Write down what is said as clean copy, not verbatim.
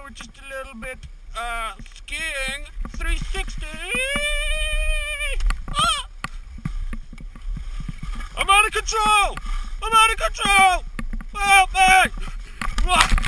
were just a little bit skiing 360. Ah! I'm out of control! I'm out of control! Help me!